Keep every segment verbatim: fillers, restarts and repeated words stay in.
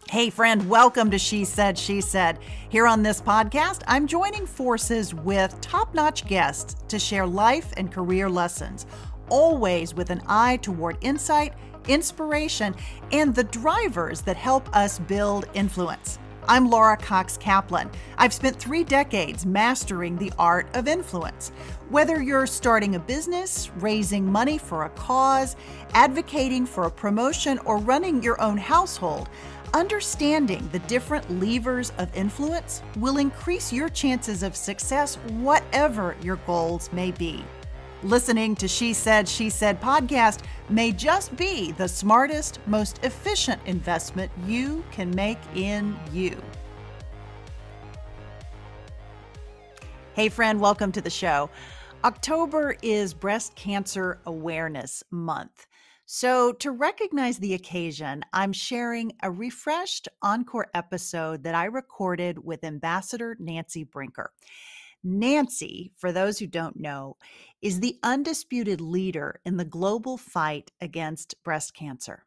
Hey friend, welcome to She Said, She Said. Here on this podcast, I'm joining forces with top-notch guests to share life and career lessons, always with an eye toward insight, inspiration, and the drivers that help us build influence. I'm Laura Cox Kaplan. I've spent three decades mastering the art of influence. Whether you're starting a business, raising money for a cause, advocating for a promotion, or running your own household, understanding the different levers of influence will increase your chances of success, whatever your goals may be. Listening to She Said, She Said podcast may just be the smartest, most efficient investment you can make in you. Hey friend, welcome to the show. October is Breast Cancer Awareness Month. So to recognize the occasion, I'm sharing a refreshed encore episode that I recorded with Ambassador Nancy Brinker. Nancy, for those who don't know, is the undisputed leader in the global fight against breast cancer.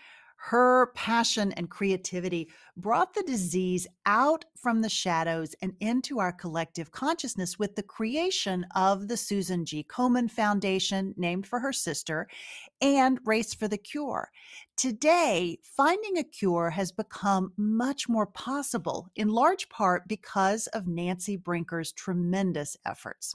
Her passion and creativity brought the disease out from the shadows and into our collective consciousness with the creation of the Susan G. Komen Foundation, named for her sister, and Race for the Cure. Today, finding a cure has become much more possible, in large part because of Nancy Brinker's tremendous efforts.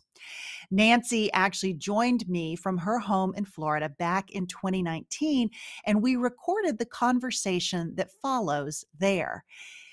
Nancy actually joined me from her home in Florida back in twenty nineteen, and we recorded the conversation that follows there.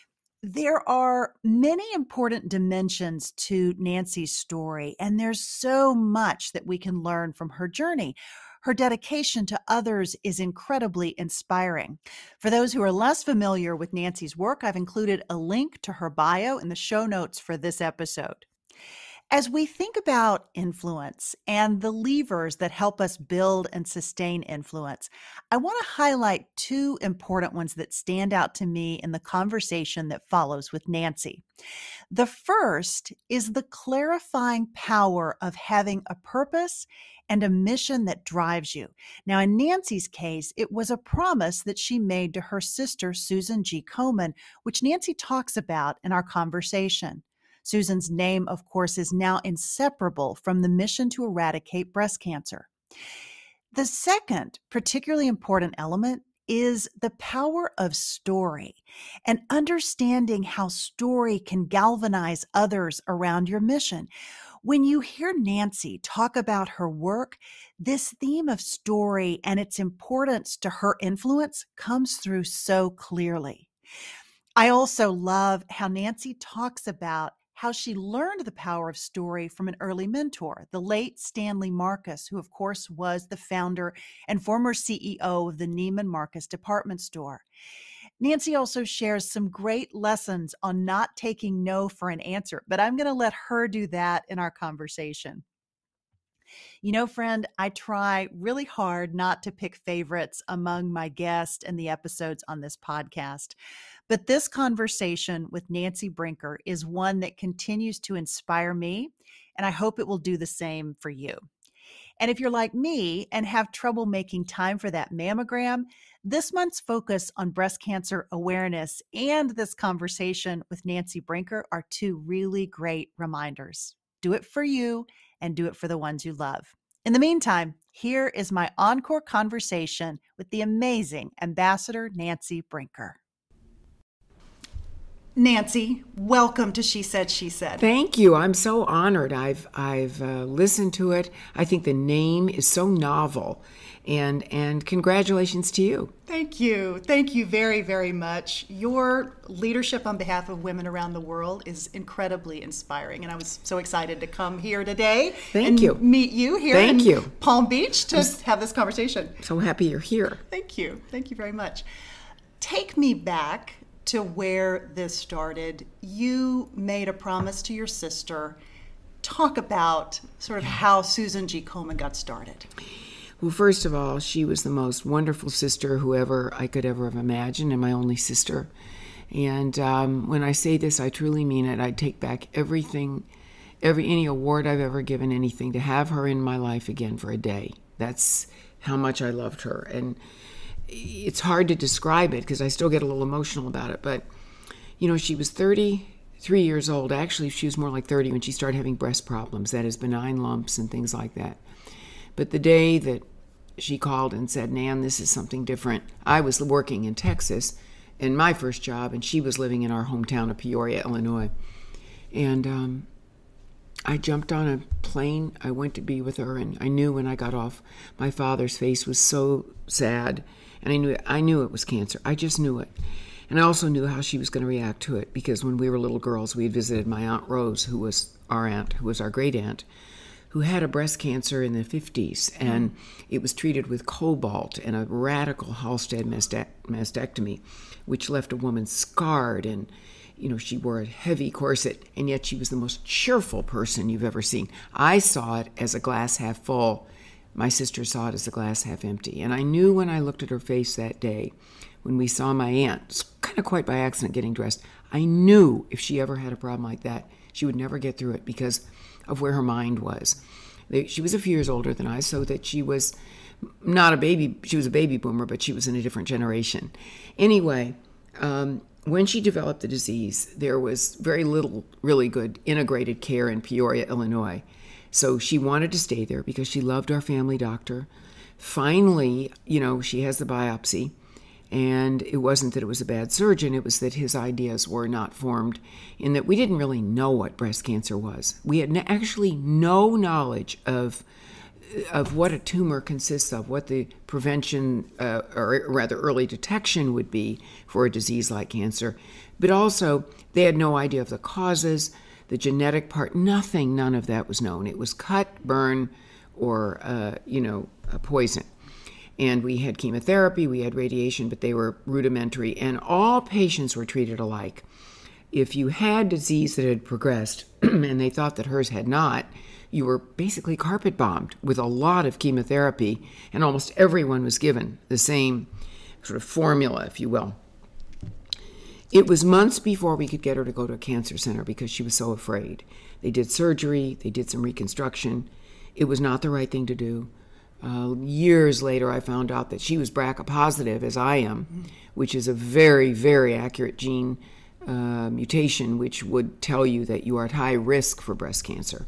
There are many important dimensions to Nancy's story, and there's so much that we can learn from her journey. Her dedication to others is incredibly inspiring. For those who are less familiar with Nancy's work, I've included a link to her bio in the show notes for this episode. As we think about influence and the levers that help us build and sustain influence, I want to highlight two important ones that stand out to me in the conversation that follows with Nancy. The first is the clarifying power of having a purpose and a mission that drives you. Now, in Nancy's case, it was a promise that she made to her sister, Susan G. Komen, which Nancy talks about in our conversation. Susan's name, of course, is now inseparable from the mission to eradicate breast cancer. The second particularly important element is the power of story and understanding how story can galvanize others around your mission. When you hear Nancy talk about her work, this theme of story and its importance to her influence comes through so clearly. I also love how Nancy talks about how she learned the power of story from an early mentor, the late Stanley Marcus, who of course was the founder and former C E O of the Neiman Marcus department store. Nancy also shares some great lessons on not taking no for an answer, but I'm going to let her do that in our conversation. You know, friend, I try really hard not to pick favorites among my guests and the episodes on this podcast. But this conversation with Nancy Brinker is one that continues to inspire me, and I hope it will do the same for you. And if you're like me and have trouble making time for that mammogram, this month's focus on breast cancer awareness and this conversation with Nancy Brinker are two really great reminders. Do it for you and do it for the ones you love. In the meantime, here is my encore conversation with the amazing Ambassador Nancy Brinker. Nancy, welcome to She Said, She Said. Thank you. I'm so honored. I've I've uh, listened to it. I think the name is so novel, and and congratulations to you. Thank you. Thank you very, very much. Your leadership on behalf of women around the world is incredibly inspiring, and I was so excited to come here today. Thank and you. Meet you here Thank in you. Palm Beach to have this conversation. So happy you're here. Thank you. Thank you very much. Take me back to where this started. You made a promise to your sister. Talk about sort of how Susan G. Komen got started. Well, first of all, she was the most wonderful sister whoever I could ever have imagined, and my only sister. And um, when I say this, I truly mean it. I'd take back everything, every any award I've ever given, anything, to have her in my life again for a day. That's how much I loved her. And it's hard to describe it because I still get a little emotional about it. But, you know, she was thirty-three years old. Actually, she was more like thirty when she started having breast problems, that is, benign lumps and things like that. But the day that she called and said, Nan, this is something different, I was working in Texas in my first job, and she was living in our hometown of Peoria, Illinois. And um, I jumped on a plane. I went to be with her, and I knew when I got off, my father's face was so sad, and I knew I knew it was cancer. I just knew it. And I also knew how she was going to react to it, because when we were little girls, we had visited my Aunt Rose, who was our aunt, who was our great aunt, who had a breast cancer in the fifties, and it was treated with cobalt and a radical Halsted mastectomy, which left a woman scarred, and you know, she wore a heavy corset, and yet she was the most cheerful person you've ever seen. I saw it as a glass half full. My sister saw it as a glass half empty. And I knew when I looked at her face that day, when we saw my aunt, kind of quite by accident, getting dressed, I knew if she ever had a problem like that, she would never get through it because of where her mind was. She was a few years older than I, so that she was not a baby, she was a baby boomer, but she was in a different generation. Anyway, um, when she developed the disease, there was very little really good integrated care in Peoria, Illinois. So she wanted to stay there because she loved our family doctor. Finally, you know, she has the biopsy, and it wasn't that it was a bad surgeon, it was that his ideas were not formed, in that we didn't really know what breast cancer was. We had actually no knowledge of of what a tumor consists of, what the prevention, uh, or rather early detection would be for a disease like cancer. But also, they had no idea of the causes, the genetic part, nothing, none of that was known. It was cut, burn, or, uh, you know, a poison. And we had chemotherapy, we had radiation, but they were rudimentary, and all patients were treated alike. If you had disease that had progressed, and they thought that hers had not, you were basically carpet bombed with a lot of chemotherapy, and almost everyone was given the same sort of formula, if you will. It was months before we could get her to go to a cancer center because she was so afraid. They did surgery, they did some reconstruction. It was not the right thing to do. Uh, years later, I found out that she was B R C A positive, as I am, mm-hmm. which is a very, very accurate gene uh, mutation, which would tell you that you are at high risk for breast cancer.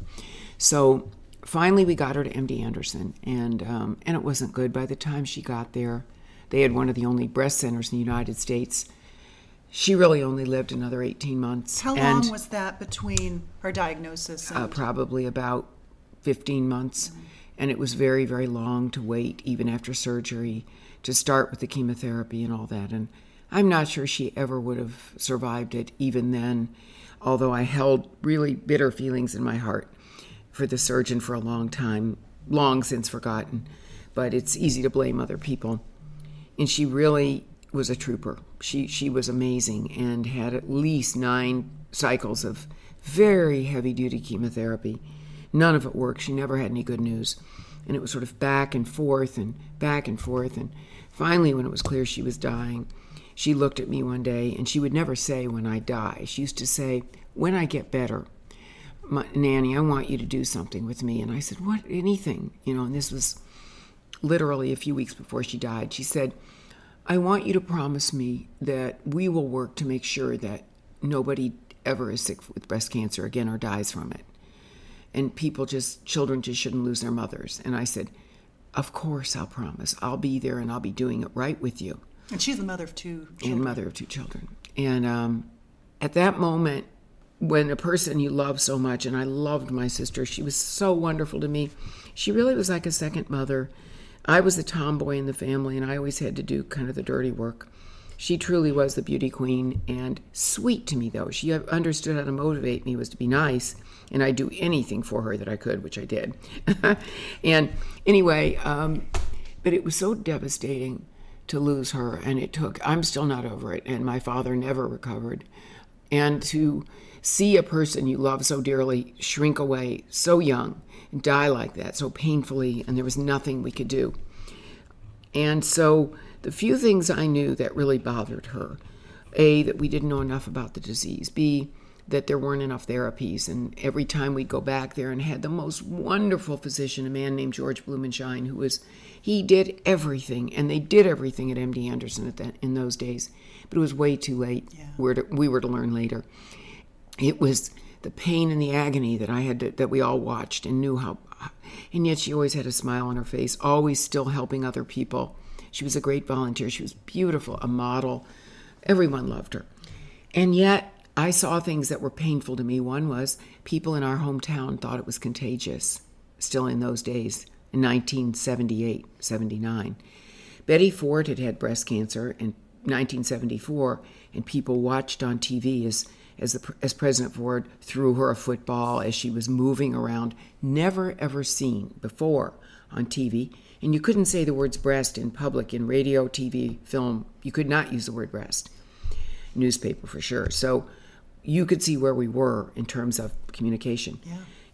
So finally, we got her to M D Anderson, and um, and it wasn't good. By the time she got there, they had one of the only breast centers in the United States. She really only lived another eighteen months. How and, long was that between her diagnosis? And... Uh, probably about fifteen months. Mm-hmm. And it was very, very long to wait, even after surgery, to start with the chemotherapy and all that. And I'm not sure she ever would have survived it even then, although I held really bitter feelings in my heart for the surgeon for a long time, long since forgotten. But it's easy to blame other people. And she really was a trooper. She she was amazing and had at least nine cycles of very heavy-duty chemotherapy. None of it worked. She never had any good news. And it was sort of back and forth and back and forth. And finally, when it was clear she was dying, she looked at me one day, and she would never say, when I die. She used to say, when I get better, my, Nanny, I want you to do something with me. And I said, what? Anything. You know, and this was literally a few weeks before she died. She said, I want you to promise me that we will work to make sure that nobody ever is sick with breast cancer again or dies from it. And people just, children just shouldn't lose their mothers. And I said, of course I'll promise. I'll be there and I'll be doing it right with you. And she's the mother of two children. And mother of two children. And um, at that moment, when a person you love so much, and I loved my sister, she was so wonderful to me. She really was like a second mother. I was the tomboy in the family, and I always had to do kind of the dirty work. She truly was the beauty queen, and sweet to me, though. She understood how to motivate me, was to be nice, and I'd do anything for her that I could, which I did. And anyway, um, but it was so devastating to lose her, and it took, I'm still not over it, and my father never recovered. And to see a person you love so dearly shrink away so young and die like that, so painfully, and there was nothing we could do. And so the few things I knew that really bothered her, A, that we didn't know enough about the disease, B, that there weren't enough therapies. And every time we'd go back there and had the most wonderful physician, a man named George Blumenshine, who was, he did everything, and they did everything at M D Anderson at that, in those days. But it was way too late. Yeah. We were to, we were to learn later. It was the pain and the agony that I had to, that we all watched and knew how, and yet she always had a smile on her face, always still helping other people. She was a great volunteer. She was beautiful, a model. Everyone loved her. And yet I saw things that were painful to me. One was people in our hometown thought it was contagious, still in those days, in nineteen seventy-eight, seventy-nine. Betty Ford had had breast cancer in nineteen seventy-four, and people watched on T V as as, the, as President Ford threw her a football as she was moving around, never ever seen before on T V. And you couldn't say the words breast in public, in radio, T V, film. You could not use the word breast. Newspaper for sure. So you could see where we were in terms of communication. Yeah.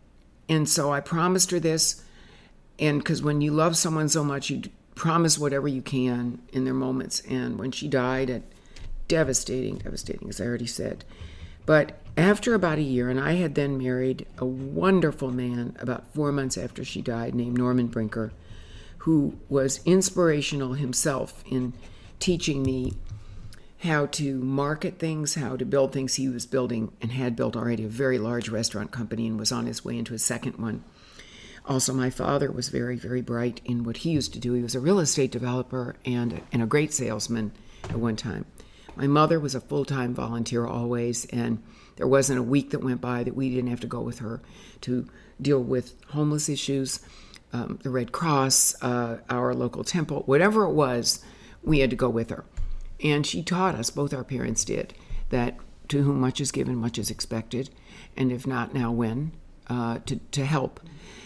And so I promised her this, and because when you love someone so much, you promise whatever you can in their moments. And when she died, it devastating, devastating, as I already said. But after about a year, and I had then married a wonderful man about four months after she died named Norman Brinker, who was inspirational himself in teaching me how to market things, how to build things. He was building and had built already a very large restaurant company and was on his way into a second one. Also, my father was very, very bright in what he used to do. He was a real estate developer and, and a great salesman at one time. My mother was a full-time volunteer always, and there wasn't a week that went by that we didn't have to go with her to deal with homeless issues, um, the Red Cross, uh, our local temple, whatever it was, we had to go with her. And she taught us, both our parents did, that to whom much is given, much is expected, and if not now, when, uh, to, to help.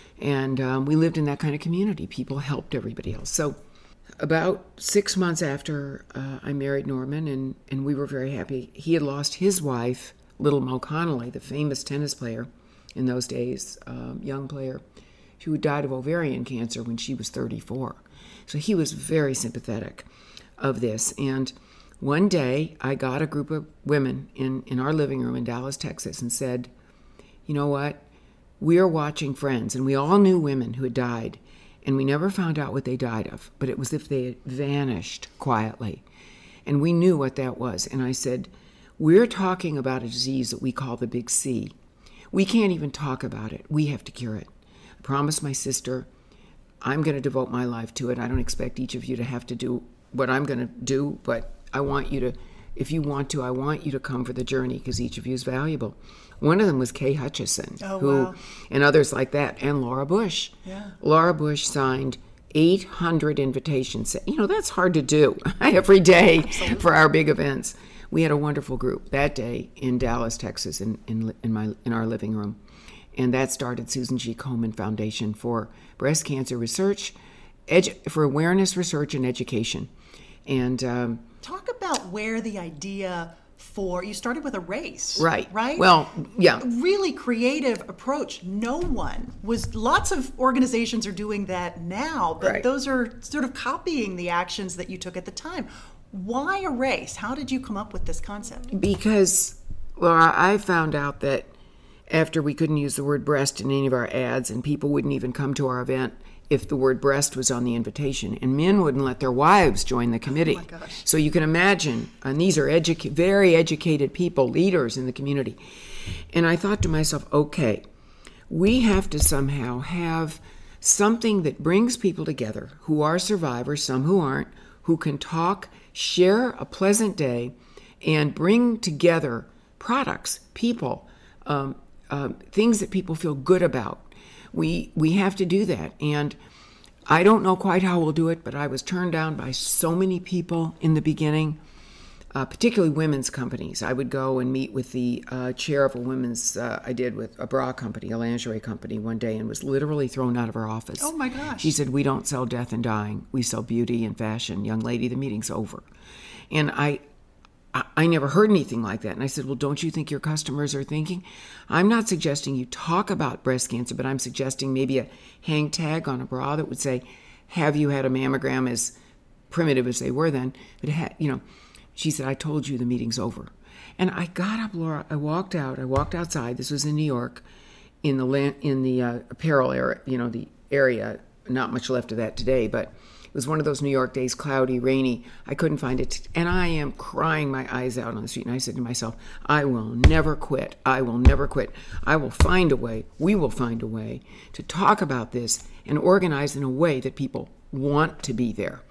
And um, we lived in that kind of community. People helped everybody else. So about six months after uh, I married Norman, and, and we were very happy, he had lost his wife, Little Mo Connolly, the famous tennis player in those days, um, young player, who died of ovarian cancer when she was thirty-four. So he was very sympathetic of this. And one day I got a group of women in, in our living room in Dallas, Texas, and said, you know what? We are watching Friends, and we all knew women who had died, and we never found out what they died of, but it was as if they had vanished quietly. And we knew what that was. And I said, we're talking about a disease that we call the Big C. We can't even talk about it. We have to cure it. I promised my sister, I'm going to devote my life to it. I don't expect each of you to have to do what I'm going to do, but I want you to, if you want to, I want you to come for the journey because each of you is valuable. One of them was Kay Hutchison, oh, who, wow. and others like that, and Laura Bush. Yeah. Laura Bush signed eight hundred invitations. You know, that's hard to do every day Absolutely. For our big events. We had a wonderful group that day in Dallas, Texas, in, in, in, my, in our living room. And that started Susan G. Komen Foundation for Breast Cancer Research, edu- for awareness, research, and education. And um, talk about where the idea for, you started with a race. Right. Right? Well, yeah. Really creative approach. No one was, lots of organizations are doing that now, but Right. those are sort of copying the actions that you took at the time. Why a race? How did you come up with this concept? Because, well, I found out that after we couldn't use the word breast in any of our ads, and people wouldn't even come to our event if the word breast was on the invitation, and men wouldn't let their wives join the committee. Oh my gosh. So you can imagine, and these are edu- very educated people, leaders in the community. And I thought to myself, okay, we have to somehow have something that brings people together who are survivors, some who aren't, who can talk, share a pleasant day, and bring together products, people, um, uh, things that people feel good about. We we have to do that. And I don't know quite how we'll do it, but I was turned down by so many people in the beginning, uh, particularly women's companies. I would go and meet with the uh, chair of a women's, uh, I did with a bra company, a lingerie company one day, and was literally thrown out of her office. Oh my gosh. She said, we don't sell death and dying. We sell beauty and fashion. Young lady, the meeting's over. And I, I never heard anything like that. And I said, well, don't you think your customers are thinking? I'm not suggesting you talk about breast cancer, but I'm suggesting maybe a hang tag on a bra that would say, have you had a mammogram, as primitive as they were then? But, ha- you know, she said, I told you the meeting's over. And I got up, Laura. I walked out. I walked outside. This was in New York, in the land, in the uh, apparel area. You know, the area. Not much left of that today, but it was one of those New York days, cloudy, rainy. I couldn't find it, and I am crying my eyes out on the street. And I said to myself, "I will never quit. I will never quit. I will find a way. We will find a way to talk about this and organize in a way that people want to be there."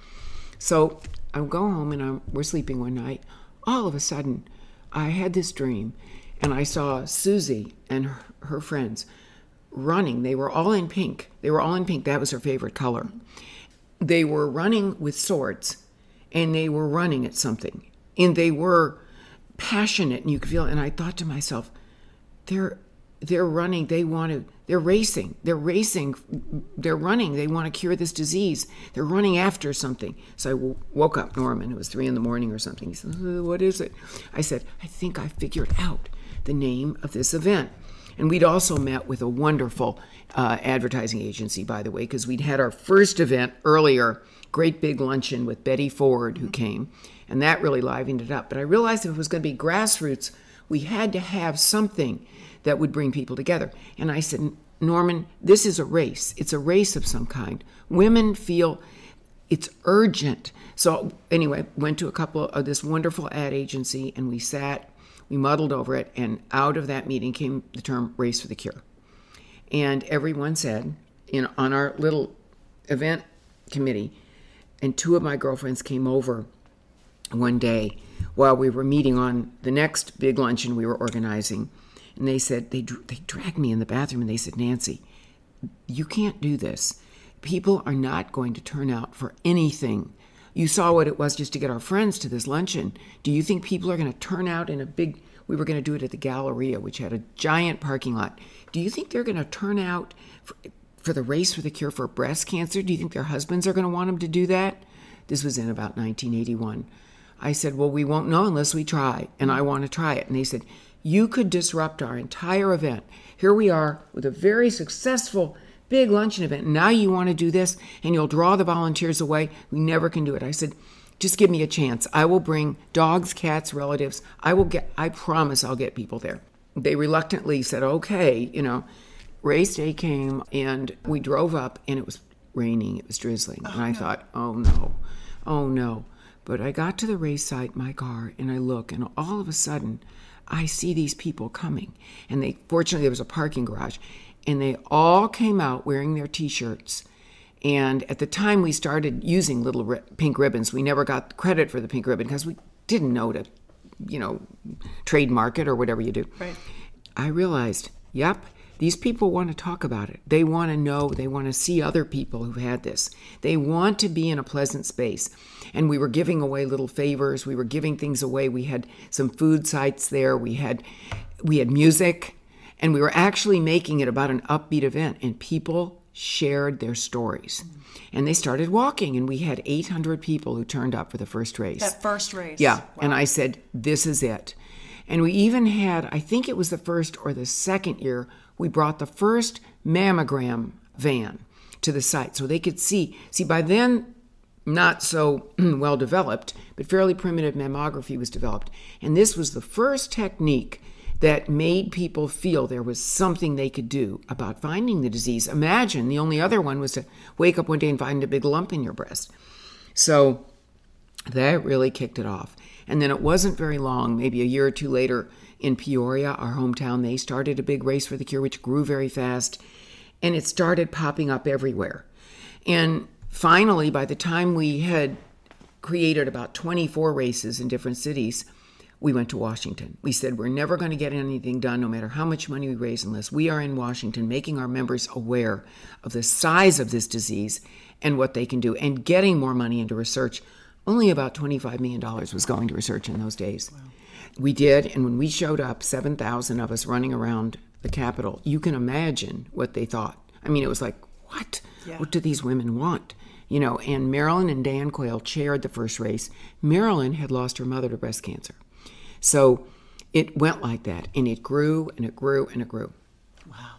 So I go home, and I'm, we're sleeping one night. All of a sudden, I had this dream, and I saw Susie and her, her friends running. They were all in pink. They were all in pink. That was her favorite color. They were running with swords, and they were running at something. And they were passionate, and you could feel it. And I thought to myself, they're they're running. They want to, they're racing. They're racing. They're running. They want to cure this disease. They're running after something. So I w- woke up Norman. It was three in the morning or something. He said, "What is it?" I said, "I think I figured out the name of this event." And we'd also met with a wonderful uh, advertising agency, by the way, because we'd had our first event earlier, great big luncheon with Betty Ford, who came, and that really livened it up. But I realized if it was going to be grassroots, we had to have something that would bring people together. And I said, "Norman, this is a race. It's a race of some kind. Women feel it's urgent." So anyway, went to a couple of this wonderful ad agency, and we sat. We muddled over it, and out of that meeting came the term Race for the Cure. And everyone said, you know, on our little event committee, and two of my girlfriends came over one day while we were meeting on the next big luncheon we were organizing, and they said, they, they dragged me in the bathroom, and they said, "Nancy, you can't do this. People are not going to turn out for anything. You saw what it was just to get our friends to this luncheon. Do you think people are going to turn out in a big," we were going to do it at the Galleria, which had a giant parking lot. "Do you think they're going to turn out for, for the Race for the Cure for breast cancer? Do you think their husbands are going to want them to do that?" This was in about nineteen eighty-one. I said, "Well, we won't know unless we try, and I want to try it." And they said, "You could disrupt our entire event. Here we are with a very successful big luncheon event. Now you want to do this, and you'll draw the volunteers away. We never can do it." I said, "Just give me a chance. I will bring dogs, cats, relatives. I will get, I promise I'll get people there." They reluctantly said, "Okay," you know. Race day came, and we drove up, and it was raining. It was drizzling. Oh, and I no. thought, oh no, oh no. But I got to the race site, my car, and I look, and all of a sudden, I see these people coming. And they, fortunately, there was a parking garage. And they all came out wearing their T-shirts. And at the time we started using little ri- pink ribbons, we never got credit for the pink ribbon because we didn't know to, you know, trademark it or whatever you do. Right. I realized, yep, these people want to talk about it. They want to know, they want to see other people who've had this. They want to be in a pleasant space. And we were giving away little favors. We were giving things away. We had some food sites there. We had, we had music. And we were actually making it about an upbeat event, and people shared their stories. Mm-hmm. And they started walking, and we had eight hundred people who turned up for the first race. That first race. Yeah. Wow. And I said, this is it. And we even had, I think it was the first or the second year, we brought the first mammogram van to the site so they could see. See, by then, not so well developed, but fairly primitive mammography was developed. And this was the first technique that made people feel there was something they could do about finding the disease. Imagine the only other one was to wake up one day and find a big lump in your breast. So that really kicked it off. And then it wasn't very long, maybe a year or two later, in Peoria, our hometown, they started a big Race for the Cure, which grew very fast. And it started popping up everywhere. And finally, by the time we had created about twenty-four races in different cities, we went to Washington. We said, we're never going to get anything done, no matter how much money we raise, unless we are in Washington making our members aware of the size of this disease and what they can do, and getting more money into research. Only about twenty-five million dollars was going to research in those days. Wow. We did, and when we showed up, seven thousand of us running around the Capitol, you can imagine what they thought. I mean, it was like, what? Yeah. What do these women want? You know, and Marilyn and Dan Quayle chaired the first race. Marilyn had lost her mother to breast cancer. So it went like that, and it grew, and it grew, and it grew. Wow.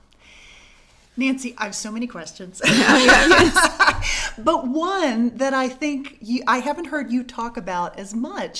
Nancy, I have so many questions. Yes. But one that I think you, I haven't heard you talk about as much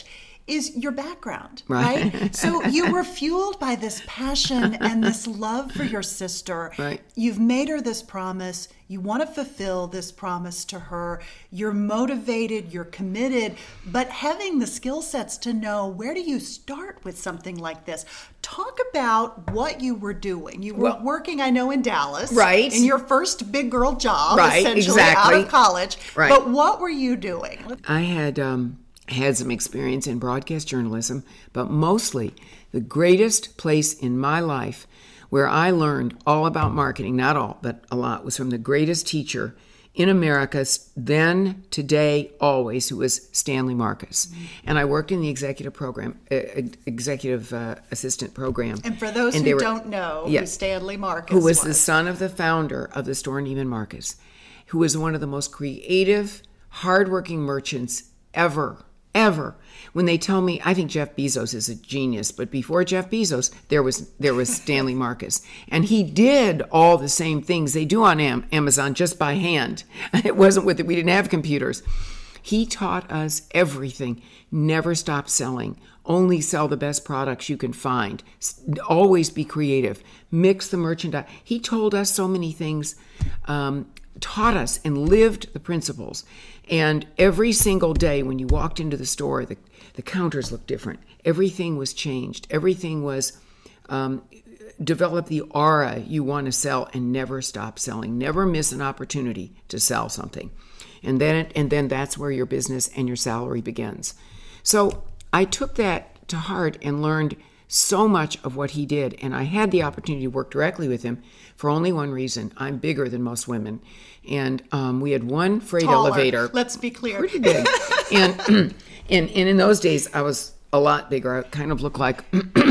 is your background, right? right? So you were fueled by this passion and this love for your sister. Right. You've made her this promise. You want to fulfill this promise to her. You're motivated, you're committed, but having the skill sets to know where do you start with something like this. Talk about what you were doing. You were well, working, I know, in Dallas. Right. In your first big girl job, right, essentially, exactly. out of college. Right. But what were you doing? I had um, had some experience in broadcast journalism, but mostly the greatest place in my life where I learned all about marketing, not all, but a lot, was from the greatest teacher in America, then, today, always, who was Stanley Marcus. Mm-hmm. And I worked in the executive program, uh, executive uh, assistant program. And for those and who were, don't know yeah, who Stanley Marcus who was, was. the son of the founder of the store Neiman Marcus, who was one of the most creative, hardworking merchants ever, ever. When they tell me, I think Jeff Bezos is a genius, but before Jeff Bezos, there was there was Stanley Marcus. And he did all the same things they do on Am- Amazon just by hand. It wasn't with it. We didn't have computers. He taught us everything. Never stop selling. Only sell the best products you can find. Always be creative. Mix the merchandise. He told us so many things, um, taught us and lived the principles. And every single day when you walked into the store, the, the counters looked different. Everything was changed. Everything was um, develop the aura you want to sell and never stop selling. Never miss an opportunity to sell something. And then it, and then that's where your business and your salary begins. So I took that to heart and learned so much of what he did. And I had the opportunity to work directly with him for only one reason. I'm bigger than most women. And um, we had one freight Taller. elevator. Let's be clear. Pretty big. and, and, and in those days, I was a lot bigger. I kind of looked like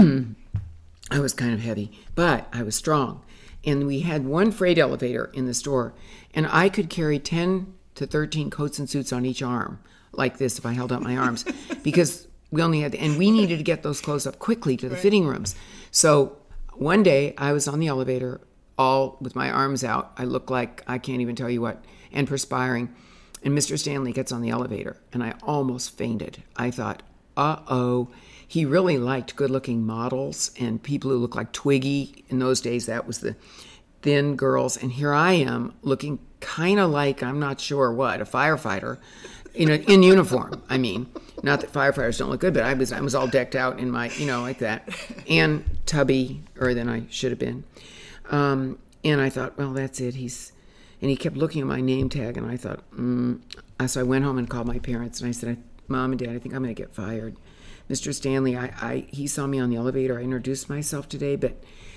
I was kind of heavy, but I was strong. And we had one freight elevator in the store. And I could carry ten to thirteen coats and suits on each arm, like this if I held out my arms, because we only had, and we needed to get those clothes up quickly to the right. fitting rooms. So one day I was on the elevator, all with my arms out. I look like I can't even tell you what, and perspiring. And Mister Stanley gets on the elevator, and I almost fainted. I thought, uh-oh. He really liked good-looking models and people who looked like Twiggy. In those days, that was the thin girls. And here I am looking kind of like, I'm not sure what, a firefighter in a, in uniform. I mean, not that firefighters don't look good, but I was I was all decked out in my, you know, like that, and tubbier than I should have been. Um, and I thought, well, that's it. He's, and he kept looking at my name tag, and I thought, mm. So I went home and called my parents, and I said, Mom and Dad, I think I'm going to get fired. Mister Stanley, I, I he saw me on the elevator. I introduced myself today, but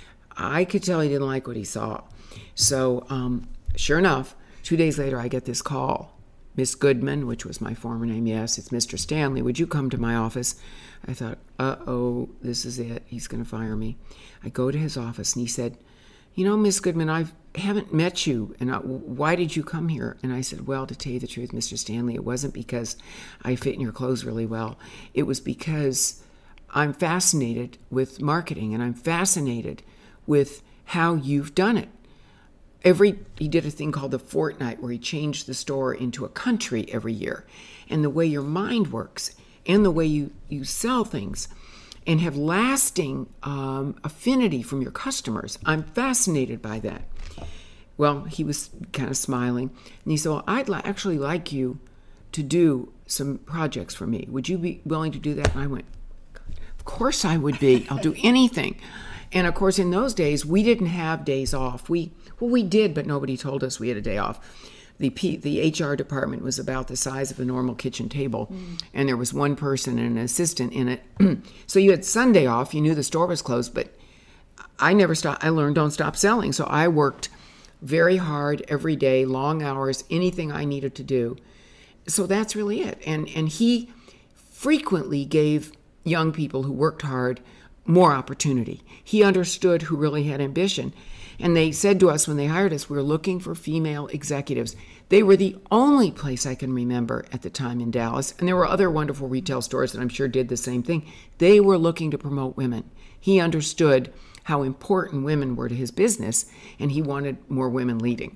I could tell he didn't like what he saw. So um, sure enough, two days later, I get this call. Miss Goodman, which was my former name, yes, it's Mister Stanley. Would you come to my office? I thought, uh-oh, this is it. He's going to fire me. I go to his office, and he said, you know, Miss Goodman, I haven't met you, and I, why did you come here? And I said, well, to tell you the truth, Mister Stanley, it wasn't because I fit in your clothes really well. It was because I'm fascinated with marketing, and I'm fascinated with how you've done it. Every he did a thing called the Fortnight, where he changed the store into a country every year. And the way your mind works and the way you, you sell things and have lasting um, affinity from your customers. I'm fascinated by that. Well, he was kind of smiling. And he said, well, I'd li- actually like you to do some projects for me. Would you be willing to do that? And I went, of course I would be. I'll do anything. And of course, in those days, we didn't have days off. We Well, we did, but nobody told us we had a day off. The P, the H R department was about the size of a normal kitchen table, mm. and there was one person and an assistant in it. So you had Sunday off. You knew the store was closed, but I never stopped. I learned don't stop selling. So I worked very hard every day, long hours, anything I needed to do. So that's really it. And and he frequently gave young people who worked hard more opportunity. He understood who really had ambition. And they said to us when they hired us, we were looking for female executives. They were the only place I can remember at the time in Dallas. And there were other wonderful retail stores that I'm sure did the same thing. They were looking to promote women. He understood how important women were to his business, and he wanted more women leading.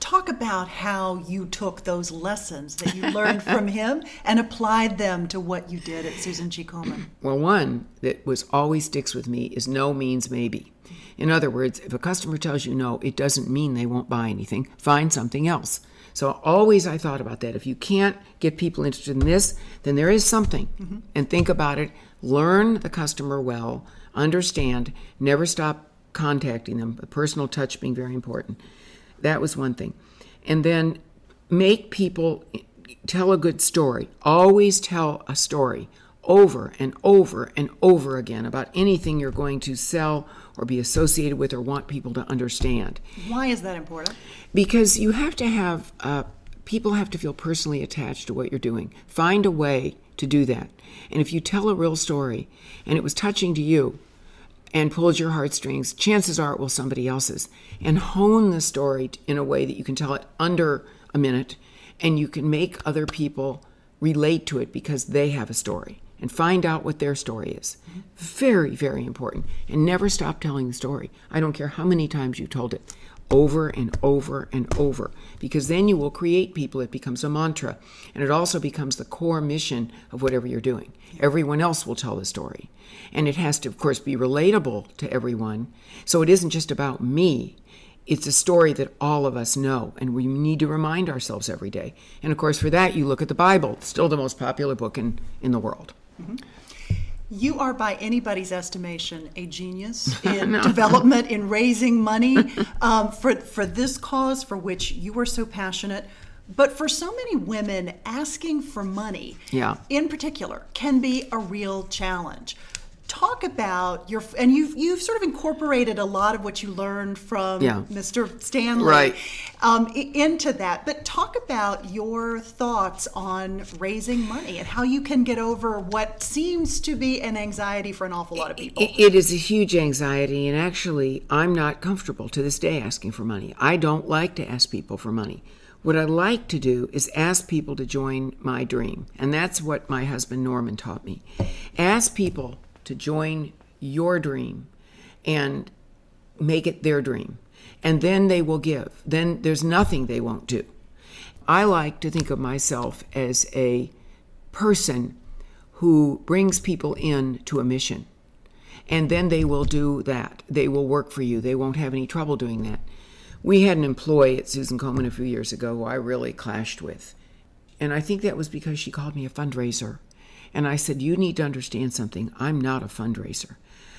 talk about how you took those lessons that you learned from him and applied them to what you did at Susan G. Komen. Well, one that was always sticks with me is no means maybe. In other words, if a customer tells you no, it doesn't mean they won't buy anything. Find something else. So always I thought about that. If you can't get people interested in this, then there is something. Mm-hmm. And think about it. Learn the customer well. Understand. Never stop contacting them. The personal touch being very important. That was one thing. And then make people tell a good story. Always tell a story over and over and over again about anything you're going to sell or be associated with or want people to understand. Why is that important? Because you have to have, uh, people have to feel personally attached to what you're doing. Find a way to do that. And if you tell a real story and it was touching to you and pulled your heartstrings, chances are it will somebody else's. And hone the story in a way that you can tell it under a minute and you can make other people relate to it because they have a story. And find out what their story is. Very, very important. And never stop telling the story. I don't care how many times you told it. Over and over and over. Because then you will create people. It becomes a mantra. And it also becomes the core mission of whatever you're doing. Everyone else will tell the story. And it has to, of course, be relatable to everyone. So it isn't just about me. It's a story that all of us know, and we need to remind ourselves every day. And, of course, for that, you look at the Bible. It's still the most popular book in, in the world. Mm-hmm. You are, by anybody's estimation, a genius in no. development, in raising money um, for, for this cause for which you are so passionate. But for so many women, asking for money, yeah. in particular, can be a real challenge. Talk about your, and you've you've sort of incorporated a lot of what you learned from yeah. Mister Stanley right. um, into that. But talk about your thoughts on raising money and how you can get over what seems to be an anxiety for an awful lot of people. It, it is a huge anxiety, and actually, I'm not comfortable to this day asking for money. I don't like to ask people for money. What I like to do is ask people to join my dream, and that's what my husband Norman taught me. Ask people to join your dream and make it their dream. And then they will give. Then there's nothing they won't do. I like to think of myself as a person who brings people in to a mission. And then they will do that. They will work for you. They won't have any trouble doing that. We had an employee at Susan Komen a few years ago who I really clashed with. And I think that was because she called me a fundraiser. And I said, you need to understand something. I'm not a fundraiser.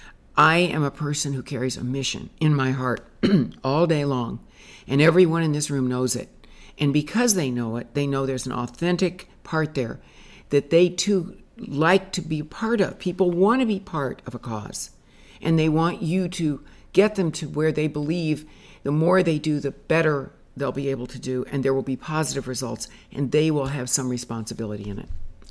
I am a person who carries a mission in my heart all day long. And everyone in this room knows it. And because they know it, they know there's an authentic part there that they too like to be part of. People want to be part of a cause. And they want you to get them to where they believe the more they do, the better they'll be able to do. And there will be positive results. And they will have some responsibility in it.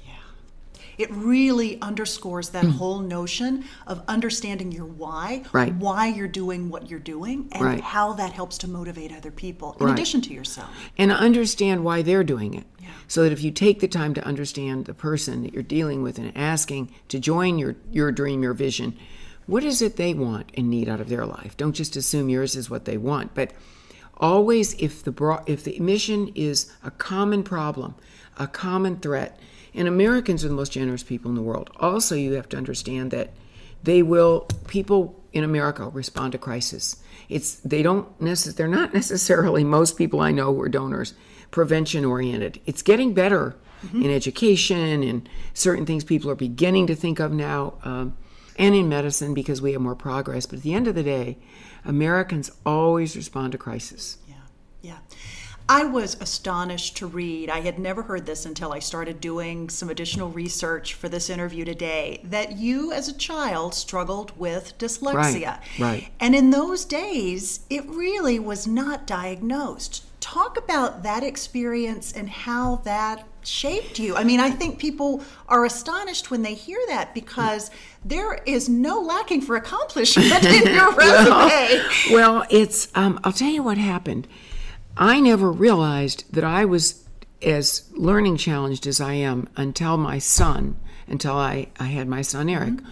It really underscores that mm. whole notion of understanding your why, right. why you're doing what you're doing, and right. how that helps to motivate other people, in right. addition to yourself. And understand why they're doing it. Yeah. So that if you take the time to understand the person that you're dealing with and asking to join your, your dream, your vision, what is it they want and need out of their life? Don't just assume yours is what they want. But always, if the bro- if the mission is a common problem, a common threat, and Americans are the most generous people in the world. Also, you have to understand that they will, people in America respond to crisis. It's, they don't necess- they're not necessarily, most people I know who are donors, prevention oriented. It's getting better mm-hmm. in education and certain things people are beginning to think of now, um, and in medicine because we have more progress. But at the end of the day, Americans always respond to crisis. Yeah, yeah. I was astonished to read, I had never heard this until I started doing some additional research for this interview today, that you as a child struggled with dyslexia. Right, right. And in those days, it really was not diagnosed. Talk about that experience and how that shaped you. I mean, I think people are astonished when they hear that because there is no lacking for accomplishment in your resume. well, well, it's, um, I'll tell you what happened. I never realized that I was as learning challenged as I am until my son, until I, I had my son Eric. Mm-hmm.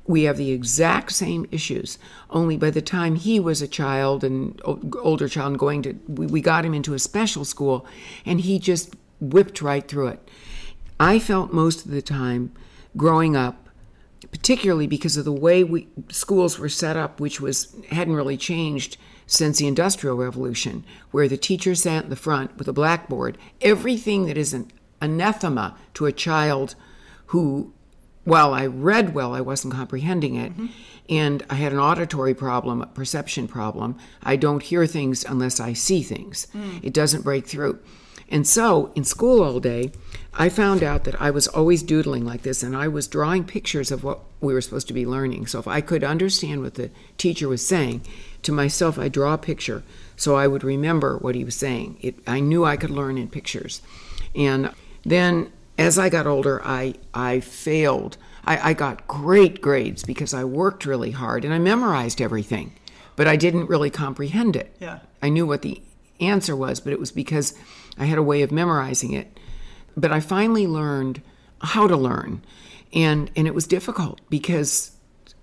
We have the exact same issues, only by the time he was a child and older child and going to, we got him into a special school, and he just whipped right through it. I felt most of the time growing up, particularly because of the way we schools were set up, which was hadn't really changed since the Industrial Revolution, where the teacher sat in the front with a blackboard. Everything that is an anathema to a child who, while I read well, I wasn't comprehending it, mm-hmm. and I had an auditory problem, a perception problem. I don't hear things unless I see things. Mm. It doesn't break through. And so, in school all day, I found out that I was always doodling like this, and I was drawing pictures of what we were supposed to be learning. So if I could understand what the teacher was saying, to myself, I draw a picture so I would remember what he was saying. It, I knew I could learn in pictures. And then, as I got older, I, I failed. I, I got great grades because I worked really hard, and I memorized everything, but I didn't really comprehend it. Yeah. I knew what the answer was, but it was because I had a way of memorizing it. But I finally learned how to learn, and and it was difficult because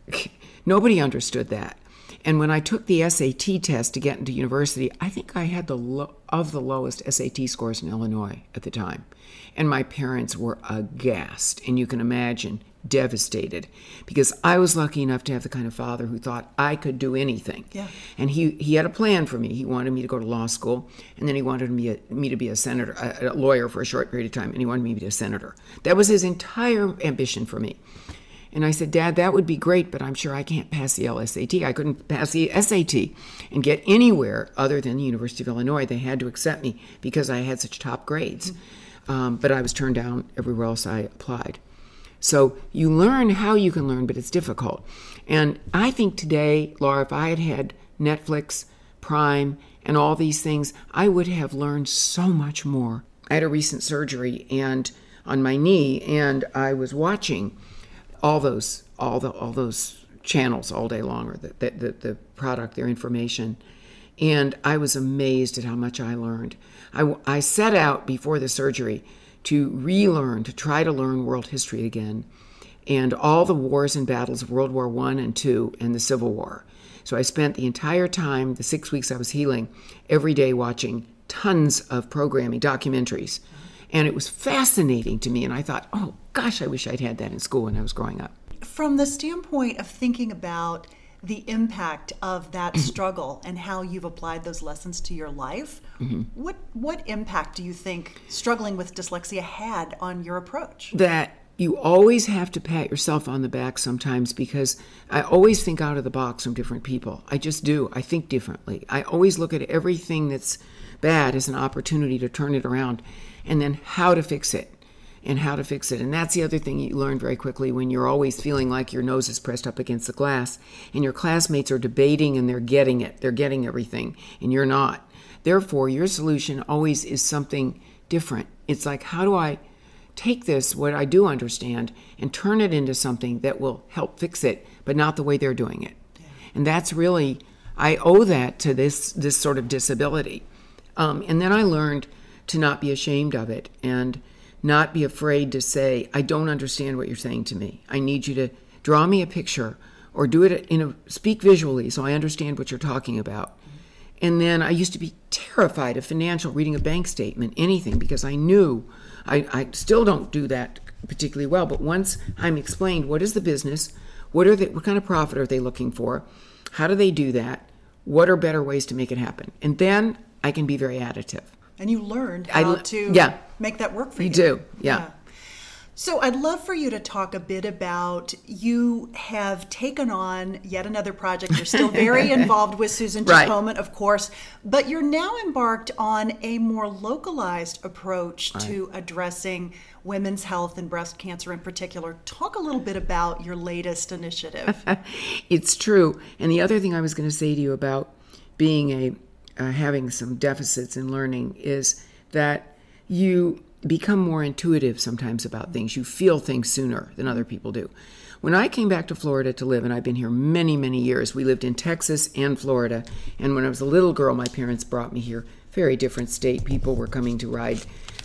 nobody understood that. And when I took the S A T test to get into university, I think I had the lo- of the lowest S A T scores in Illinois at the time. And my parents were aghast, and you can imagine, devastated, because I was lucky enough to have the kind of father who thought I could do anything. Yeah. And he, he had a plan for me. He wanted me to go to law school, and then he wanted me, a, me to be a senator, a, a lawyer for a short period of time, and he wanted me to be a senator. That was his entire ambition for me. And I said, Dad, that would be great, but I'm sure I can't pass the L S A T. I couldn't pass the S A T and get anywhere other than the University of Illinois. They had to accept me because I had such top grades. Mm-hmm. Um, but I was turned down everywhere else I applied. So you learn how you can learn, but it's difficult. And I think today, Laura, if I had had Netflix, Prime, and all these things, I would have learned so much more. I had a recent surgery and on my knee, and I was watching all those all the all those channels all day long, or the the, the, the product, their information, and I was amazed at how much I learned. I, I set out before the surgery to relearn, to try to learn world history again, and all the wars and battles of World War One and Two and the Civil War. So I spent the entire time, the six weeks I was healing, every day watching tons of programming, documentaries. And it was fascinating to me, and I thought, oh, gosh, I wish I'd had that in school when I was growing up. From the standpoint of thinking about the impact of that struggle and how you've applied those lessons to your life, mm-hmm. what what impact do you think struggling with dyslexia had on your approach? That you always have to pat yourself on the back sometimes, because I always think out of the box from different people. I just do. I think differently. I always look at everything that's bad as an opportunity to turn it around, and then how to fix it. And how to fix it. And that's the other thing you learn very quickly when you're always feeling like your nose is pressed up against the glass and your classmates are debating and they're getting it. They're getting everything and you're not. Therefore, your solution always is something different. It's like, how do I take this, what I do understand, and turn it into something that will help fix it, but not the way they're doing it. Yeah. And that's really, I owe that to this, this sort of disability. Um, and then I learned to not be ashamed of it and not be afraid to say, I don't understand what you're saying to me. I need you to draw me a picture or do it in a, speak visually so I understand what you're talking about. And then I used to be terrified of financial, reading a bank statement, anything, because I knew, I, I still don't do that particularly well, but once I'm explained, what is the business? What are they, what kind of profit are they looking for? How do they do that? What are better ways to make it happen? And then I can be very additive. And you learned how I, to yeah. make that work for you. You do, yeah. yeah. So I'd love for you to talk a bit about, you have taken on yet another project. You're still very involved with Susan G. Right. Komen, of course, but you're now embarked on a more localized approach right. to addressing women's health and breast cancer in particular. Talk a little bit about your latest initiative. It's true. And the other thing I was going to say to you about being a Uh, having some deficits in learning is that you become more intuitive sometimes about things. You feel things sooner than other people do. When I came back to Florida to live, and I've been here many, many years, we lived in Texas and Florida, and when I was a little girl, my parents brought me here. Very different state. People were coming to ride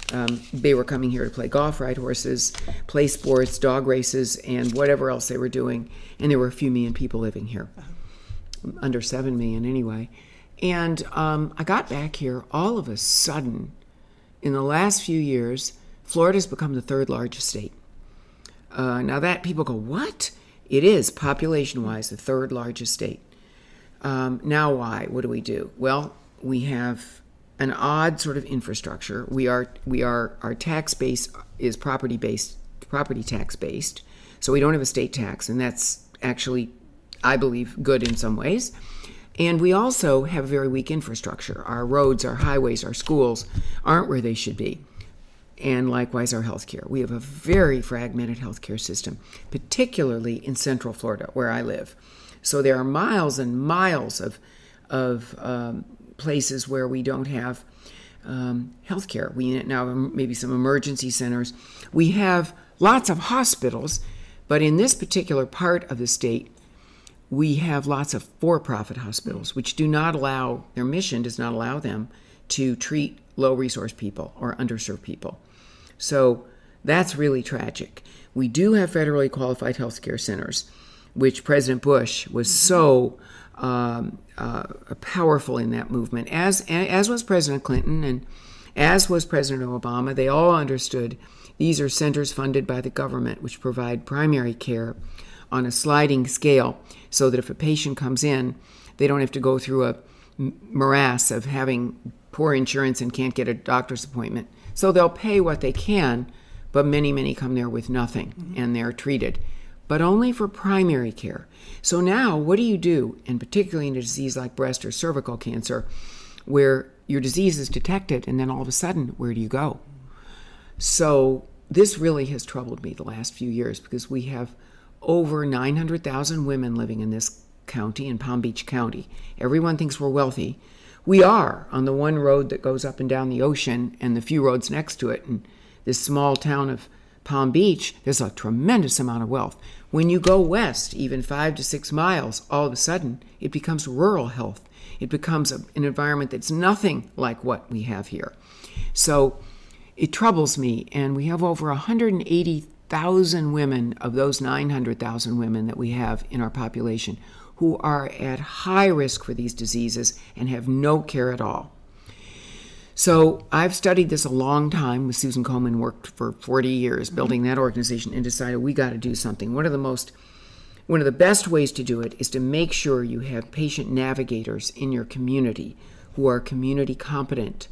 Um, they were coming here to play golf, ride horses, play sports, dog races, and whatever else they were doing. And there were a few million people living here, under seven million anyway. And um, I got back here, all of a sudden, in the last few years, Florida's become the third largest state. Uh, now that people go, what? It is, population-wise, the third largest state. Um, now why? What do we do? Well, we have an odd sort of infrastructure. We are, we are, our tax base is property-based, property tax-based, so we don't have a state tax, and that's actually, I believe, good in some ways. And we also have a very weak infrastructure. Our roads, our highways, our schools aren't where they should be. And likewise, our healthcare. We have a very fragmented healthcare system, particularly in Central Florida, where I live. So there are miles and miles of, of um, places where we don't have um, healthcare. We now have maybe some emergency centers. We have lots of hospitals, but in this particular part of the state, we have lots of for-profit hospitals, which do not allow, their mission does not allow them to treat low-resource people or underserved people. So that's really tragic. We do have federally qualified health care centers, which President Bush was so um, uh, powerful in that movement, as as was President Clinton and as was President Obama. They all understood these are centers funded by the government, which provide primary care on a sliding scale, so that if a patient comes in, they don't have to go through a morass of having poor insurance and can't get a doctor's appointment. So they'll pay what they can, but many, many come there with nothing, mm-hmm. and they're treated, but only for primary care. So now what do you do, and particularly in a disease like breast or cervical cancer, where your disease is detected and then all of a sudden, where do you go? So this really has troubled me the last few years, because we have over nine hundred thousand women living in this county, in Palm Beach County. Everyone thinks we're wealthy. We are, on the one road that goes up and down the ocean and the few roads next to it. In this small town of Palm Beach, there's a tremendous amount of wealth. When you go west, even five to six miles, all of a sudden, it becomes rural health. It becomes a, an environment that's nothing like what we have here. So it troubles me, and we have over one hundred eighty thousand women of those nine hundred thousand women that we have in our population who are at high risk for these diseases and have no care at all. So I've studied this a long time with Susan Komen, worked for forty years building that organization, and decided we got to do something. One of the most, one of the best ways to do it is to make sure you have patient navigators in your community who are community competent.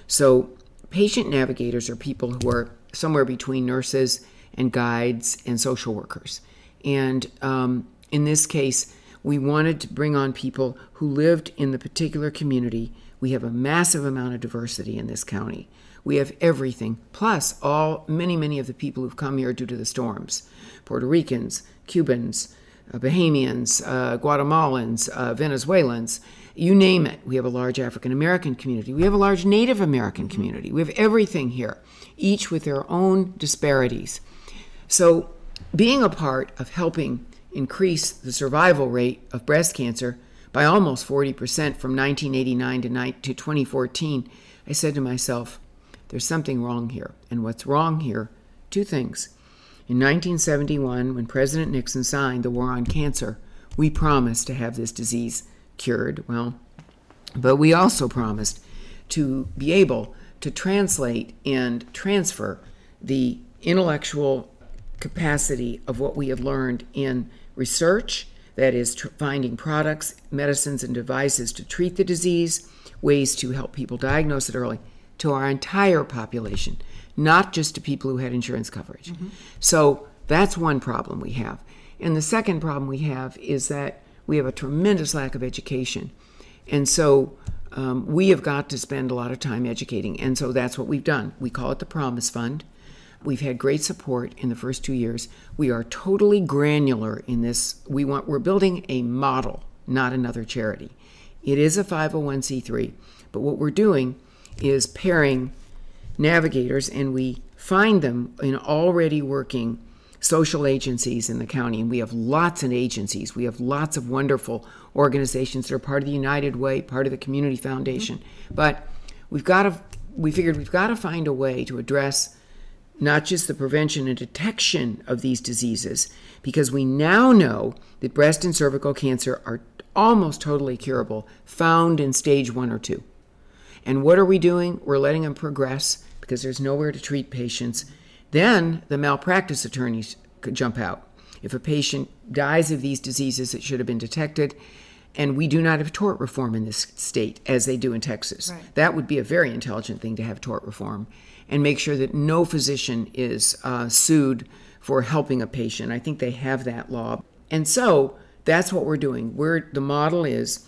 So patient navigators are people who are somewhere between nurses and guides and social workers. And um, in this case, we wanted to bring on people who lived in the particular community. We have a massive amount of diversity in this county. We have everything, plus all many, many of the people who've come here due to the storms. Puerto Ricans, Cubans, uh, Bahamians, uh, Guatemalans, uh, Venezuelans, you name it. We have a large African American community. We have a large Native American community. We have everything here, each with their own disparities. So being a part of helping increase the survival rate of breast cancer by almost forty percent from nineteen eighty-nine to twenty fourteen, I said to myself, there's something wrong here. And what's wrong here? Two things. In nineteen seventy-one, when President Nixon signed the War on Cancer, we promised to have this disease cured. Well, but we also promised to be able to translate and transfer the intellectual capacity of what we had learned in research, that is tr- finding products, medicines, and devices to treat the disease, ways to help people diagnose it early, to our entire population, not just to people who had insurance coverage. Mm-hmm. So that's one problem we have. And the second problem we have is that we have a tremendous lack of education. And so um, we have got to spend a lot of time educating. And so that's what we've done. We call it the Promise Fund. We've had great support in the first two years. We are totally granular in this. We want, we're building a model, not another charity. It is a five oh one c three, but what we're doing is pairing navigators, and we find them in already working social agencies in the county. And we have lots of agencies. We have lots of wonderful organizations that are part of the United Way, part of the Community Foundation. Mm-hmm. But we've got to we figured we've got to find a way to address not just the prevention and detection of these diseases, because we now know that breast and cervical cancer are almost totally curable, found in stage one or two. And what are we doing? We're letting them progress because there's nowhere to treat patients. Then the malpractice attorneys could jump out. If a patient dies of these diseases that should have been detected, and we do not have tort reform in this state as they do in Texas. Right. That would be a very intelligent thing to have tort reform and make sure that no physician is uh, sued for helping a patient. I think they have that law. And so that's what we're doing. We're, the model is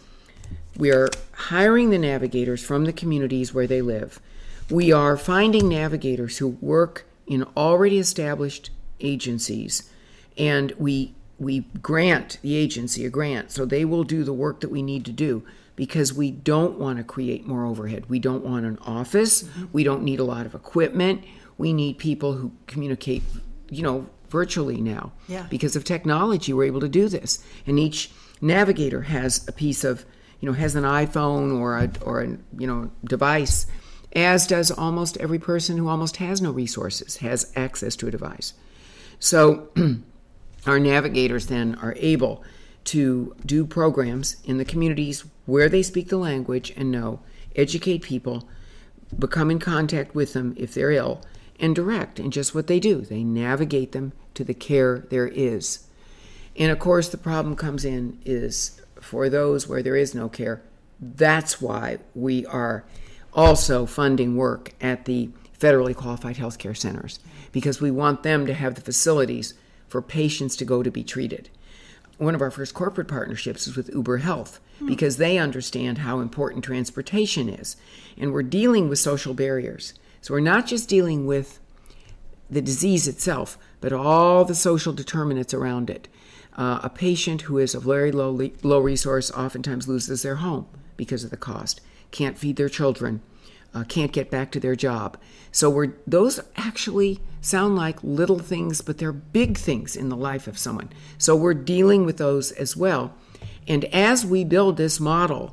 we are hiring the navigators from the communities where they live. We are finding navigators who work in already established agencies, and we we grant the agency a grant so they will do the work that we need to do, because we don't want to create more overhead. We don't want an office. Mm-hmm. We don't need a lot of equipment. We need people who communicate, you know, virtually now. Yeah. Because of technology, we're able to do this. And each navigator has a piece of, you know, has an iPhone or a, or a, you know, device, as does almost every person who almost has no resources, has access to a device. So our navigators then are able to do programs in the communities where they speak the language and know, educate people, become in contact with them if they're ill, and direct. And just what they do, they navigate them to the care there is. And of course, the problem comes in is for those where there is no care. That's why we are also funding work at the federally qualified healthcare centers, because we want them to have the facilities for patients to go to be treated. One of our first corporate partnerships is with Uber Health, because they understand how important transportation is. And we're dealing with social barriers. So we're not just dealing with the disease itself, but all the social determinants around it. Uh, a patient who is of very low, low resource oftentimes loses their home because of the cost, can't feed their children, uh, can't get back to their job. So we're, those actually sound like little things, but they're big things in the life of someone. So we're dealing with those as well. And as we build this model,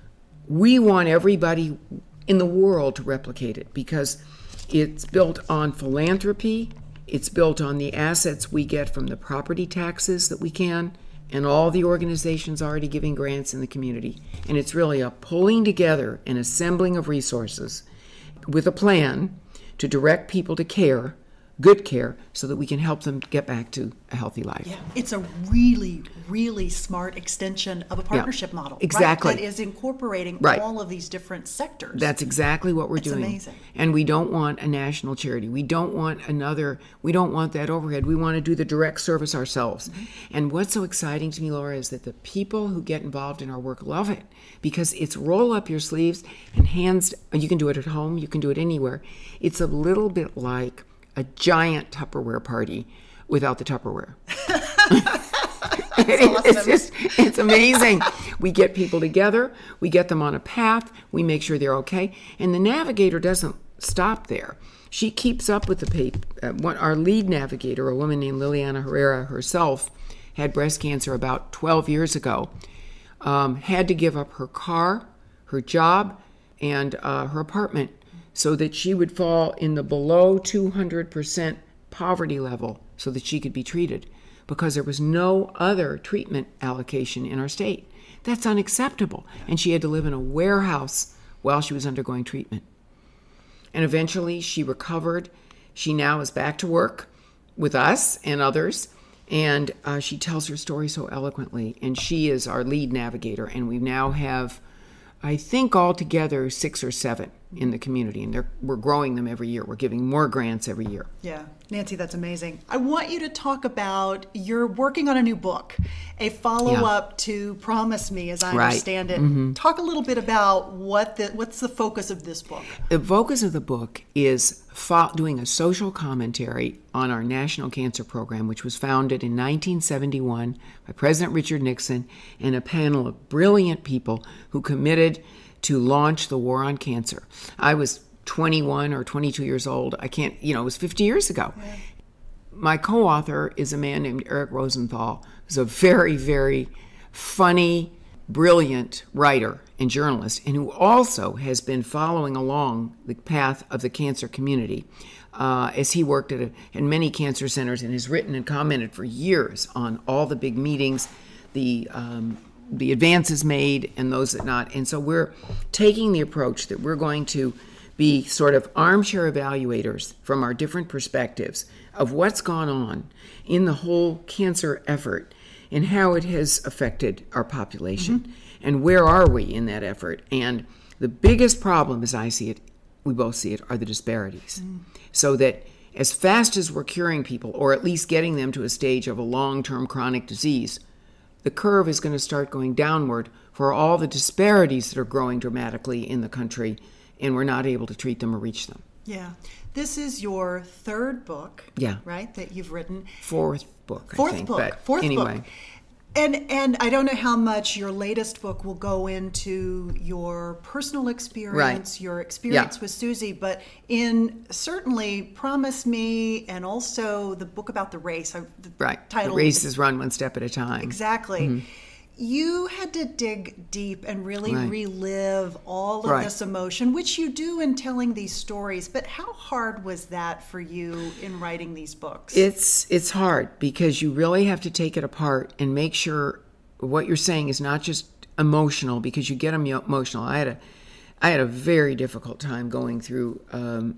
we want everybody in the world to replicate it, because it's built on philanthropy, it's built on the assets we get from the property taxes that we can, and all the organizations already giving grants in the community. And it's really a pulling together and assembling of resources with a plan to direct people to care, good care, so that we can help them get back to a healthy life. Yeah, it's a really, really smart extension of a partnership yeah, model. Exactly. Right? That is incorporating right. all of these different sectors. That's exactly what we're it's doing. Amazing. And we don't want a national charity. We don't want another, we don't want that overhead. We want to do the direct service ourselves. Mm-hmm. And what's so exciting to me, Laura, is that the people who get involved in our work love it, because it's roll up your sleeves and hands, you can do it at home, you can do it anywhere. It's a little bit like a giant Tupperware party without the Tupperware. it, awesome. It's just, it's amazing. We get people together, we get them on a path, we make sure they're okay, and the navigator doesn't stop there. She keeps up with the paper. Uh, one, our lead navigator, a woman named Liliana Herrera herself, had breast cancer about twelve years ago, um, had to give up her car, her job, and uh, her apartment, so that she would fall in the below two hundred percent poverty level so that she could be treated, because there was no other treatment allocation in our state. That's unacceptable. And she had to live in a warehouse while she was undergoing treatment. And eventually she recovered. She now is back to work with us and others. And uh, she tells her story so eloquently. And she is our lead navigator. And we now have, I think, altogether six or seven in the community, and they're, we're growing them every year. We're giving more grants every year. Yeah, Nancy, that's amazing. I want you to talk about, you're working on a new book, a follow-up yeah. to Promise Me, as I right. understand it. Mm-hmm. Talk a little bit about what the, what's the focus of this book? The focus of the book is fo- doing a social commentary on our National Cancer Program, which was founded in nineteen seventy-one by President Richard Nixon and a panel of brilliant people who committed to launch the war on cancer. I was twenty-one or twenty-two years old. I can't, you know, it was fifty years ago. Yeah. My co-author is a man named Eric Rosenthal, who's a very, very funny, brilliant writer and journalist, and who also has been following along the path of the cancer community uh, as he worked at, a, at many cancer centers and has written and commented for years on all the big meetings, the um, the advances made and those that not. And so we're taking the approach that we're going to be sort of armchair evaluators from our different perspectives of what's gone on in the whole cancer effort and how it has affected our population, mm-hmm. and where are we in that effort. And the biggest problem, as I see it, we both see it, are the disparities. Mm. So that as fast as we're curing people, or at least getting them to a stage of a long-term chronic disease, the curve is going to start going downward for all the disparities that are growing dramatically in the country, and we're not able to treat them or reach them. Yeah. This is your third book, yeah. right, that you've written. Fourth book, Fourth I think. book. But Fourth anyway. book. And and I don't know how much your latest book will go into your personal experience, right. your experience yeah. with Susie, but in certainly Promise Me and also the book about the race. The right. title the race is, is run one step at a time. Exactly. Mm-hmm. You had to dig deep and really right. relive all of right. this emotion, which you do in telling these stories. But how hard was that for you in writing these books? It's it's hard because you really have to take it apart and make sure what you're saying is not just emotional, because you get emotional. I had a I had a very difficult time going through um,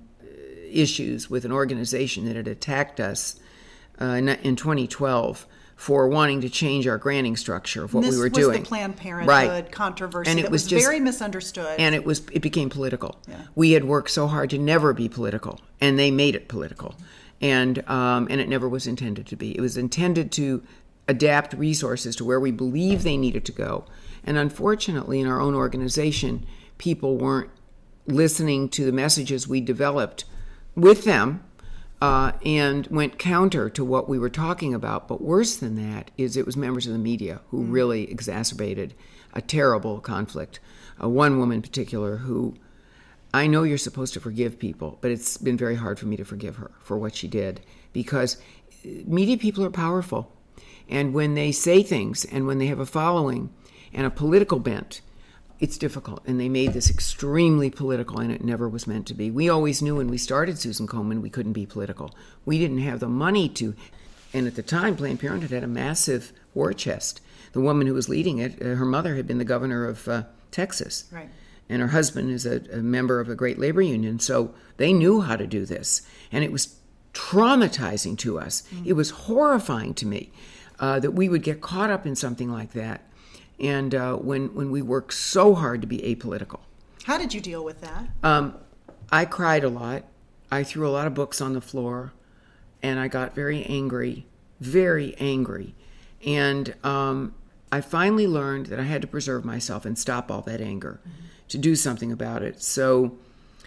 issues with an organization that had attacked us uh, in, in twenty twelve. For wanting to change our granting structure of what this we were was doing. The Planned Parenthood right. controversy and it that was, was just, very misunderstood. And it was it became political. Yeah. We had worked so hard to never be political, and they made it political. And um, and it never was intended to be. It was intended to adapt resources to where we believe they needed to go. And unfortunately, in our own organization, people weren't listening to the messages we developed with them, Uh, and went counter to what we were talking about. But worse than that is it was members of the media who mm. really exacerbated a terrible conflict. Uh, one woman in particular who, I know you're supposed to forgive people, but it's been very hard for me to forgive her for what she did, because media people are powerful. And when they say things and when they have a following and a political bent, it's difficult, and they made this extremely political, and it never was meant to be. We always knew when we started Susan Komen we couldn't be political. We didn't have the money to, and at the time Planned Parenthood had a massive war chest. The woman who was leading it, uh, her mother had been the governor of uh, Texas, right. and her husband is a, a member of a great labor union, so they knew how to do this, and it was traumatizing to us. Mm-hmm. It was horrifying to me uh, that we would get caught up in something like that. And uh, when when we work so hard to be apolitical. How did you deal with that? Um, I cried a lot. I threw a lot of books on the floor, and I got very angry, very angry. And um, I finally learned that I had to preserve myself and stop all that anger, mm-hmm. to do something about it. So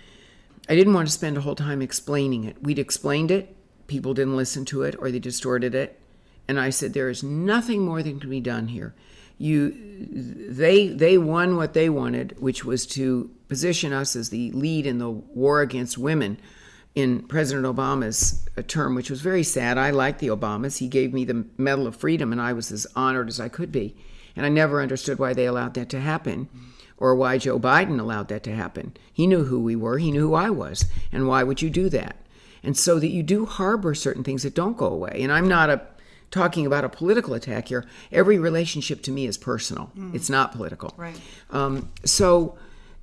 I didn't want to spend a whole time explaining it. We'd explained it. People didn't listen to it, or they distorted it. And I said, there is nothing more that can be done here. You, they, they won what they wanted, which was to position us as the lead in the war against women in President Obama's term, which was very sad. I liked the Obamas. He gave me the Medal of Freedom, and I was as honored as I could be. And I never understood why they allowed that to happen, or why Joe Biden allowed that to happen. He knew who we were. He knew who I was. And why would you do that? And so that you do harbor certain things that don't go away. And I'm not a talking about a political attack here. Every relationship to me is personal. Mm. It's not political. Right. Um, so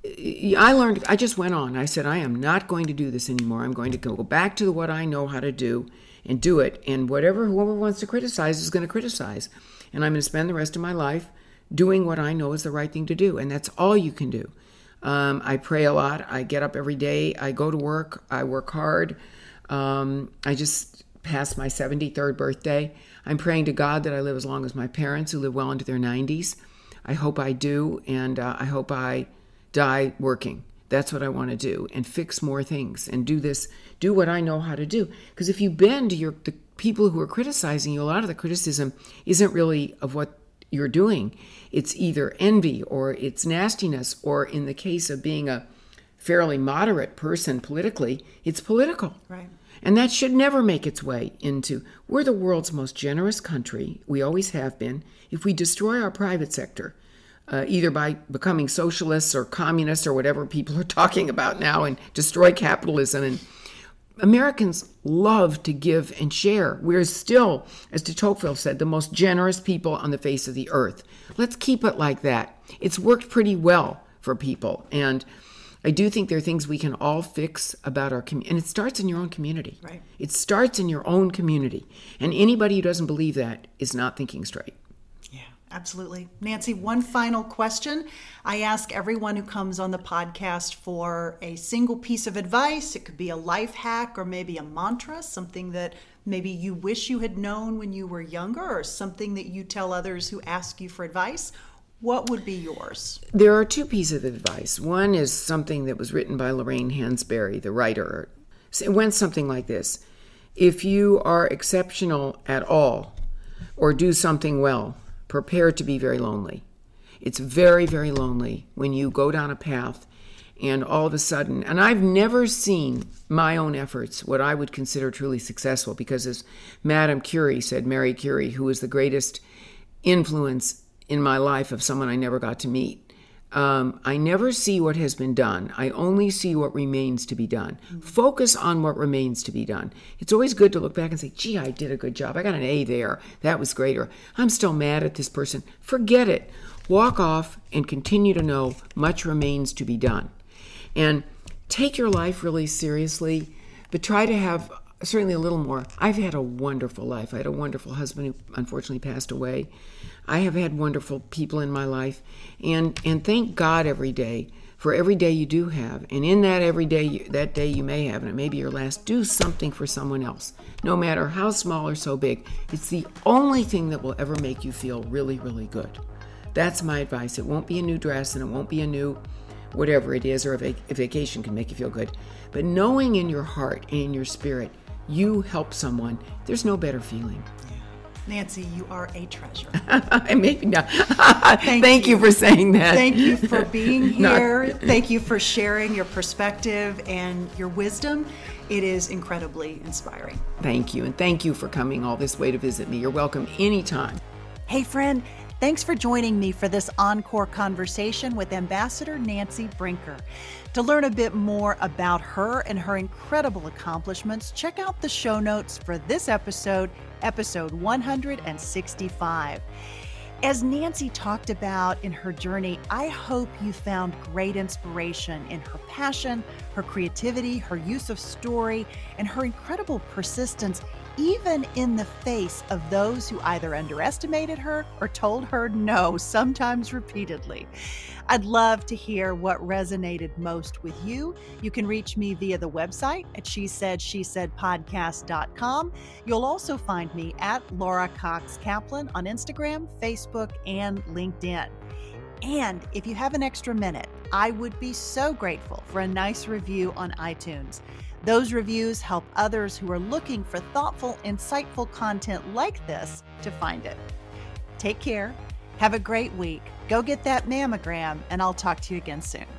I learned, I just went on. I said, I am not going to do this anymore. I'm going to go back to what I know how to do and do it. And whatever, whoever wants to criticize is going to criticize. And I'm going to spend the rest of my life doing what I know is the right thing to do. And that's all you can do. Um, I pray a lot. I get up every day. I go to work. I work hard. Um, I just passed my seventy-third birthday. I'm praying to God that I live as long as my parents, who live well into their nineties. I hope I do, and uh, I hope I die working. That's what I want to do, and fix more things, and do this, do what I know how to do. Because if you bend to your the people who are criticizing you, a lot of the criticism isn't really of what you're doing. It's either envy, or it's nastiness, or in the case of being a fairly moderate person politically, it's political. Right. And that should never make its way into, we're the world's most generous country. We always have been. If we destroy our private sector, uh, either by becoming socialists or communists or whatever people are talking about now, and destroy capitalism. And Americans love to give and share. We're still, as de Tocqueville said, the most generous people on the face of the earth. Let's keep it like that. It's worked pretty well for people. And I do think there are things we can all fix about our community. And it starts in your own community. Right. It starts in your own community. And anybody who doesn't believe that is not thinking straight. Absolutely. Nancy, one final question. I ask everyone who comes on the podcast for a single piece of advice. It could be a life hack or maybe a mantra, something that maybe you wish you had known when you were younger, or something that you tell others who ask you for advice. What would be yours? There are two pieces of advice. One is something that was written by Lorraine Hansberry, the writer. It went something like this. If you are exceptional at all or do something well, prepare to be very lonely. It's very, very lonely when you go down a path and all of a sudden, and I've never seen my own efforts, what I would consider truly successful, because as Madame Curie said, Mary Curie, who was the greatest influence in my life of someone I never got to meet, Um, I never see what has been done. I only see what remains to be done. Mm-hmm. Focus on what remains to be done. It's always good to look back and say, gee, I did a good job. I got an A there. That was great. Or I'm still mad at this person. Forget it. Walk off and continue to know much remains to be done. And take your life really seriously, but try to have certainly a little more. I've had a wonderful life. I had a wonderful husband who unfortunately passed away. I have had wonderful people in my life, and and thank God every day for every day you do have. And in that every day, you, that day you may have, and it may be your last, do something for someone else, no matter how small or so big. It's the only thing that will ever make you feel really, really good. That's my advice. It won't be a new dress, and it won't be a new whatever it is, or a, vac- a vacation can make you feel good. But knowing in your heart and in your spirit, you help someone, there's no better feeling. Nancy, you are a treasure. Maybe not. Thank, Thank you. you for saying that. Thank you for being here. Thank you for sharing your perspective and your wisdom. It is incredibly inspiring. Thank you. And thank you for coming all this way to visit me. You're welcome anytime. Hey, friend. Thanks for joining me for this encore conversation with Ambassador Nancy Brinker. To learn a bit more about her and her incredible accomplishments, check out the show notes for this episode, episode one hundred sixty-five. As Nancy talked about in her journey, I hope you found great inspiration in her passion, her creativity, her use of story, and her incredible persistence, even in the face of those who either underestimated her or told her no, sometimes repeatedly. I'd love to hear what resonated most with you. You can reach me via the website at she said she said podcast dot com. You'll also find me at Laura Cox Kaplan on Instagram, Facebook, and LinkedIn. And if you have an extra minute, I would be so grateful for a nice review on iTunes. Those reviews help others who are looking for thoughtful, insightful content like this to find it. Take care. Have a great week. Go get that mammogram, and I'll talk to you again soon.